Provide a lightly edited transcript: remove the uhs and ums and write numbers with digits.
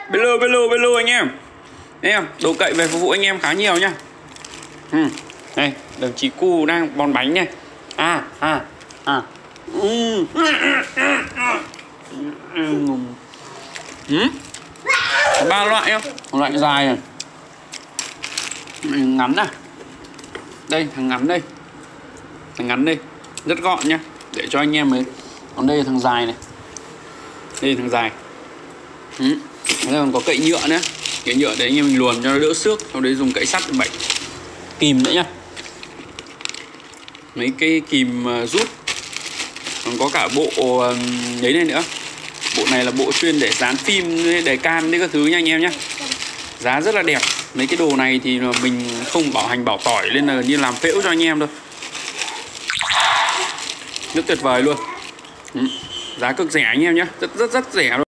Bello anh em. Thấy không? Đồ cậy về phục vụ anh em khá nhiều nhá. Đây, đồng chí Cu đang bòn bánh này. Có 3 loại không? Một loại dài này. Ngắn à. Đây, thằng ngắn đây. Thằng ngắn đây. Rất gọn nhá. Để cho anh em ấy. Còn đây là thằng dài này. Đây là thằng dài. Đây còn có cậy nhựa nữa. Cậy nhựa để anh em mình luồn cho nó đỡ xước. Sau đấy dùng cậy sắt để bậy. Kìm nữa nhá. Mấy cái kìm rút. Còn có cả bộ đấy này nữa. Bộ này là bộ chuyên để dán phim, để can đấy các thứ nha anh em nhé. Giá rất là đẹp. Mấy cái đồ này thì mình không bảo hành bảo tỏi nên là như làm phễu cho anh em thôi. Rất tuyệt vời luôn. Giá cực rẻ anh em nhé. Rất rẻ luôn.